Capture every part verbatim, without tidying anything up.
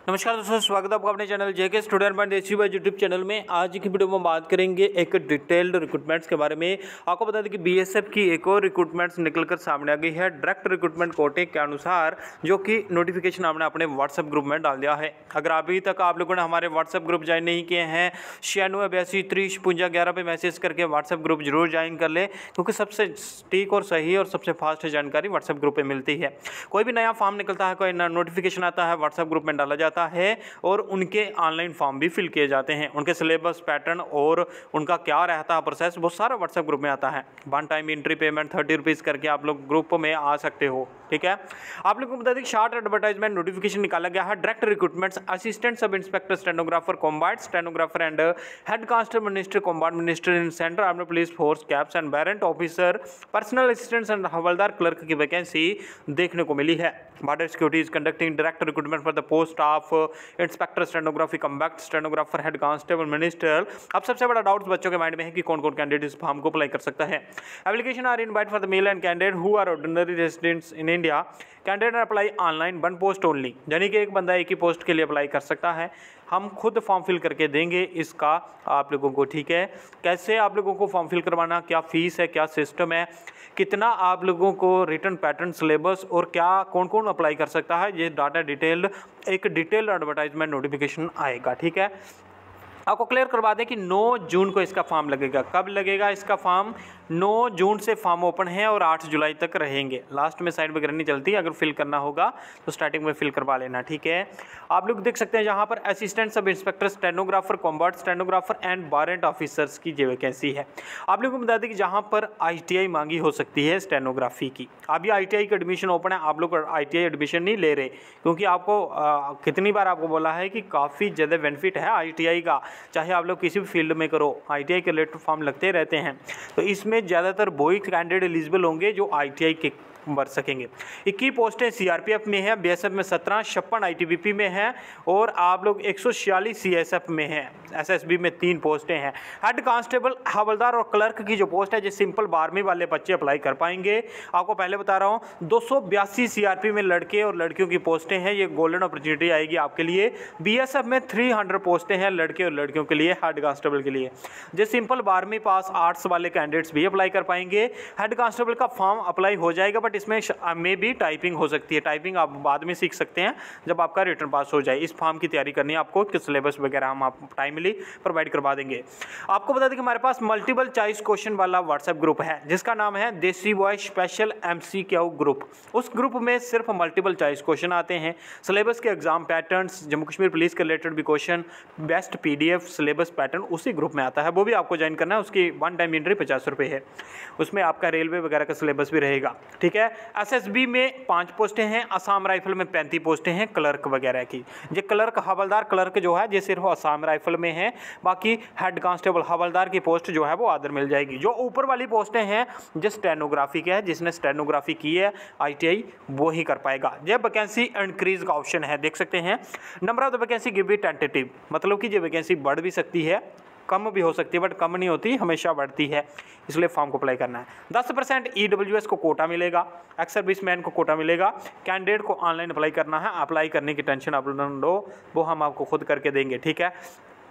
नमस्कार दोस्तों, स्वागत है आपका अपने channel JK student point Desi boy YouTube channel में। आज की वीडियो में बात करेंगे एक डिटेल्ड रिक्रूटमेंट्स के बारे में। आपको बता दें कि बीएसएफ की एक और रिक्रूटमेंट्स निकलकर सामने आ गई है डायरेक्ट रिक्रूटमेंट कोटे के अनुसार, जो कि नोटिफिकेशन आपने अपने व्हाट्सएप ग्रुप में डाल दिया है। अगर अभी तक आप लोगों ने हमारे व्हाट्सएप ग्रुप ज्वाइन नहीं किए हैं, छियानवे बयासी त्रीस पुंजा ग्यारह पर मैसेज करके व्हाट्सएप ग्रुप जरूर ज्वाइन कर ले, क्योंकि सबसे ठीक और सही और सबसे फास्ट जानकारी व्हाट्सएप ग्रुप पर मिलती है। कोई भी नया फॉर्म निकलता है, कोई नोटिफिकेशन आता है, व्हाट्सएप ग्रुप में डाला जाता है और उनके ऑनलाइन फॉर्म भी फिल किए जाते हैं। उनके सिलेबस पैटर्न और उनका क्या रहता है प्रोसेस, वो सारा व्हाट्सएप ग्रुप में आता है। One time entry payment thirty rupees करके आप लोग ग्रुप में आ सकते हो। ठीक है, आप लोगों को बता दें शॉर्ट एडवर्टाइजमेंट नोटिफिकेशन निकाला गया है। Direct recruitments assistant sub inspector stenographer combat stenographer and head constable minister combat minister in central army police force CAPs and warrant officer personal assistant and havildar clerk की वैकेंसी देखने को मिली है। Border security is conducting direct recruitment for the post of inspector stenography combat stenographer head constable minister. अब सबसे बड़ा doubt बच्चों के माइंड में है कि कौन कौन कैंडिडेट इस फॉर्म को अप्लाई कर सकता है। Application are invite for the male and candidate who are ordinary residents in India. Candidate apply online one post only, यानी कि एक बंदा एक ही पोस्ट के लिए अप्लाई कर सकता है। हम खुद फॉर्म फिल करके देंगे इसका आप लोगों को। ठीक है, कैसे आप लोगों को फॉर्म फिल करवाना, क्या फीस है, क्या सिस्टम है, कितना आप लोगों को रिटर्न पैटर्न सिलेबस और क्या कौन कौन अप्लाई कर सकता है, ये डाटा डिटेल्ड एक डिटेल्ड एडवर्टाइजमेंट नोटिफिकेशन आएगा। ठीक है, आपको क्लियर करवा दें कि नौ जून को इसका फॉर्म लगेगा। कब लगेगा इसका फॉर्म? नौ जून से फॉर्म ओपन है और आठ जुलाई तक रहेंगे। लास्ट में साइड वगैरह नहीं चलती, अगर फिल करना होगा तो स्टार्टिंग में फिल करवा लेना। ठीक है, आप लोग देख सकते हैं यहाँ पर assistant sub inspector stenographer combat stenographer and warrant officers की जो वैकेंसी है। आप लोगों को बता दें कि जहाँ पर आईटीआई मांगी हो सकती है स्टेनोग्राफी की। अभी आईटीआई का एडमिशन ओपन है, आप लोग आईटीआई एडमिशन नहीं ले रहे, क्योंकि आपको आ, कितनी बार आपको बोला है कि काफ़ी ज़्यादा बेनिफिट है आईटीआई का। चाहे आप लोग किसी भी फील्ड में करो, आईटीआई के रिलेटेड फॉर्म लगते रहते हैं। तो इसमें ज़्यादातर वही कैंडिडेट एलिजिबल होंगे जो आईटीआई के भर सकेंगे। इक्कीस पोस्टें सीआरपीएफ में है, बीएसएफ में सत्रह, छप्पन आईटीबीपी में है और आप लोग एक सौ छियालीस सीएसएफ में है। एसएसबी में तीन पोस्टें हैं। हेड कांस्टेबल हवलदार और क्लर्क की जो पोस्ट है, जो सिंपल बारहवीं वाले बच्चे अप्लाई कर पाएंगे। आपको पहले बता रहा हूँ दो सौ बयासी सीआरपी में लड़के और लड़कियों की पोस्टें हैं। ये गोल्डन अपॉर्चुनिटी आएगी आपके लिए। बीएसएफ में तीन सौ पोस्टें हैं लड़के और लड़कियों के लिए, हेड कांस्टेबल के लिए। जो सिंपल बारहवीं पास आर्ट्स वाले कैंडिडेट्स भी अप्लाई कर पाएंगे। हेड कांस्टेबल का फॉर्म अप्लाई हो जाएगा, बट इसमें में भी टाइपिंग हो सकती है। टाइपिंग आप बाद में सीख सकते हैं जब आपका रिटर्न पास हो जाए। इस फॉर्म की तैयारी करनी है आपको, कि सिलेबस वगैरह हम आप टाइमली प्रोवाइड करवा देंगे। आपको बता दें कि हमारे पास मल्टीपल चॉइस क्वेश्चन वाला व्हाट्सएप ग्रुप है, जिसका नाम है Desi boy special MCQ group. उस ग्रुप में सिर्फ मल्टीपल चॉइस क्वेश्चन आते हैं। सिलेबस के exam patterns, Jammu Kashmir police के रिलेटेड भी question, best PDF syllabus pattern उसी ग्रुप में आता है। वो भी आपको ज्वाइन करना है। उसकी वन टाइम एंट्री पचास रुपये है। उसमें आपका रेलवे वगैरह का सिलेबस भी रहेगा। ठीक है, एसएसबी में पांच पोस्टें हैं, असम राइफल में पैंतीस पोस्टें हैं क्लर्क वगैरह की। ये क्लर्क हवलदार क्लर्क जो है ये सिर्फ असम राइफल में है। बाकी हेड कांस्टेबल हवलदार की पोस्ट जो है वो आदर मिल जाएगी। जो ऊपर वाली पोस्टें हैं जो स्टेनोग्राफी के है, जिसने स्टेनोग्राफी की है आईटीआई वो ही कर पाएगा। ये वैकेंसी इंक्रीज का ऑप्शन है, देख सकते हैं। Number of the vacancy give be tentative, मतलब कि ये वैकेंसी बढ़ भी सकती है, कम भी हो सकती है, बट कम नहीं होती, हमेशा बढ़ती है। इसलिए फॉर्म को अप्लाई करना है। दस परसेंट ईडब्ल्यूएस को कोटा मिलेगा, एक्स सर्विस मैन को कोटा मिलेगा। कैंडिडेट को ऑनलाइन अप्लाई करना है। अप्लाई करने की टेंशन आप लो, वो हम आपको खुद करके देंगे। ठीक है,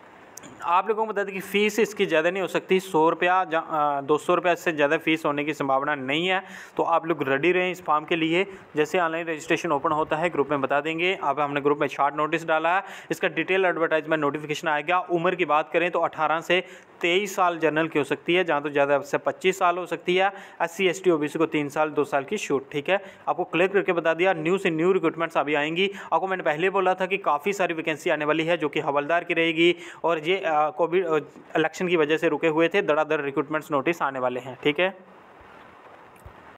आप लोगों को बता दें कि फ़ीस इसकी ज़्यादा नहीं हो सकती। सौ रुपया दो सौ रुपया से ज़्यादा फीस होने की संभावना नहीं है। तो आप लोग रेडी रहें इस फॉर्म के लिए। जैसे ऑनलाइन रजिस्ट्रेशन ओपन होता है ग्रुप में बता देंगे। अब हमने ग्रुप में शॉर्ट नोटिस डाला है, इसका डिटेल एडवर्टाइजमेंट नोटिफिकेशन आएगा। उम्र की बात करें तो अठारह से तेईस साल जनरल की हो सकती है, जहाँ तो ज़्यादा से पच्चीस साल हो सकती है। S C S T O B C को तीन साल दो साल की छूट। ठीक है, आपको क्लियर करके बता दिया। न्यू से न्यू रिक्रूटमेंट्स अभी आएंगी। आपको मैंने पहले बोला था कि काफ़ी सारी वैकेंसी आने वाली है, जो कि हवलदार की रहेगी। और ये कोविड इलेक्शन की वजह से रुके हुए थे, धड़ाधड़ रिक्रूटमेंट्स नोटिस आने वाले हैं। ठीक है।